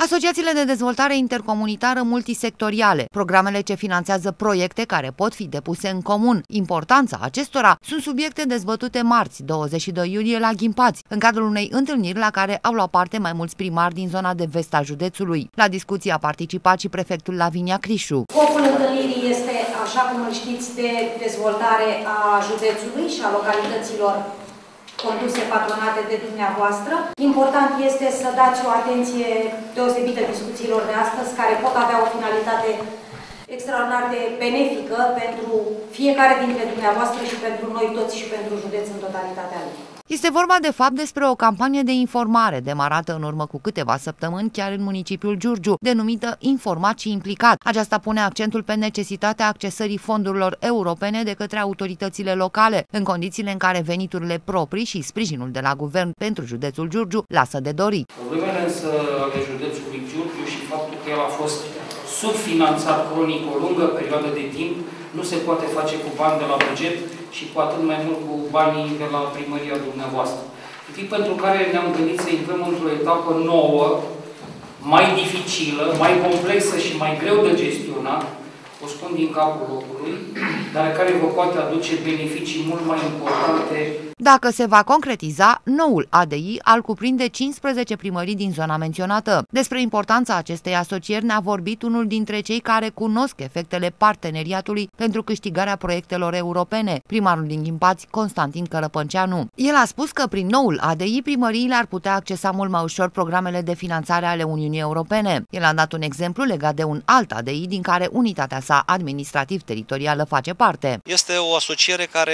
Asociațiile de dezvoltare intercomunitară multisectoriale, programele ce finanțează proiecte care pot fi depuse în comun, importanța acestora, sunt subiecte dezbătute marți, 22 iulie, la Ghimpați, în cadrul unei întâlniri la care au luat parte mai mulți primari din zona de vest a județului. La discuție a participat și prefectul Lavinia Crișu. Scopul întâlnirii este, așa cum îl știți, de dezvoltare a județului și a localităților conduse, patronate de dumneavoastră. Important este să dați o atenție deosebită discuțiilor de astăzi, care pot avea o finalitate extraordinar de benefică pentru fiecare dintre dumneavoastră și pentru noi toți și pentru județ în totalitatea lui. Este vorba de fapt despre o campanie de informare demarată în urmă cu câteva săptămâni chiar în municipiul Giurgiu, denumită Informat și Implicat. Aceasta pune accentul pe necesitatea accesării fondurilor europene de către autoritățile locale, în condițiile în care veniturile proprii și sprijinul de la guvern pentru județul Giurgiu lasă de dorit. Problemele însă ale județului Giurgiu și faptul că el a fost subfinanțat cronic o lungă perioadă de timp nu se poate face cu bani de la buget și cu atât mai mult cu banii de la primăria dumneavoastră. Motiv pentru care ne-am gândit să intrăm într-o etapă nouă, mai dificilă, mai complexă și mai greu de gestionat, o spun din capul locului, dar care vă poate aduce beneficii mult mai importante. Dacă se va concretiza, noul ADI ar cuprinde 15 primării din zona menționată. Despre importanța acestei asocieri ne-a vorbit unul dintre cei care cunosc efectele parteneriatului pentru câștigarea proiectelor europene, primarul din Ghimpați, Constantin Cărăpânceanu. El a spus că prin noul ADI primăriile ar putea accesa mult mai ușor programele de finanțare ale Uniunii Europene. El a dat un exemplu legat de un alt ADI din care unitatea sa administrativ-teritorială face parte. Este o asociere care,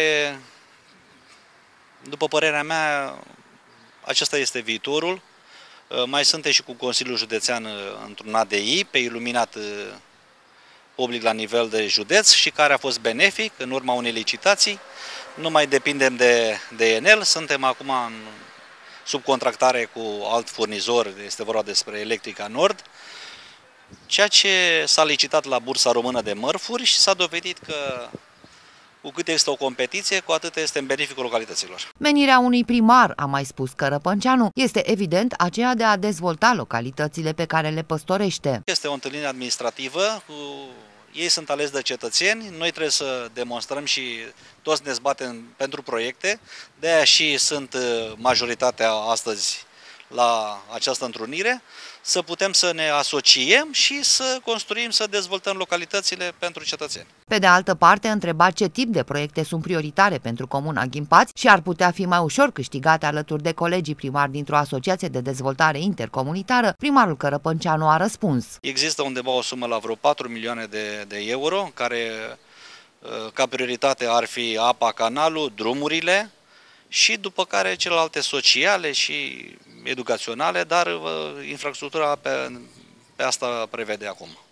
după părerea mea, acesta este viitorul. Mai suntem și cu Consiliul Județean într-un ADI, pe iluminat public la nivel de județ și care a fost benefic în urma unei licitații. Nu mai depindem de Enel, suntem acum în subcontractare cu alt furnizor, este vorba despre Electrica Nord, ceea ce s-a licitat la Bursa Română de Mărfuri și s-a dovedit că cu cât este o competiție, cu atât este în beneficul localităților. Menirea unui primar, a mai spus Cărăpânceanu, este evident aceea de a dezvolta localitățile pe care le păstorește. Este o întâlnire administrativă, ei sunt aleși de cetățeni, noi trebuie să demonstrăm și toți ne zbatem pentru proiecte, de aia și sunt majoritatea astăzi la această întrunire, să putem să ne asociem și să construim, să dezvoltăm localitățile pentru cetățeni. Pe de altă parte, întreba ce tip de proiecte sunt prioritare pentru Comuna Ghimpați și ar putea fi mai ușor câștigate alături de colegii primari dintr-o asociație de dezvoltare intercomunitară, primarul Cărăpânceanu a răspuns. Există undeva o sumă la vreo 4 milioane de euro, care ca prioritate ar fi apa, canalul, drumurile, și după care celelalte sociale și educaționale, dar infrastructura pe asta prevede acum.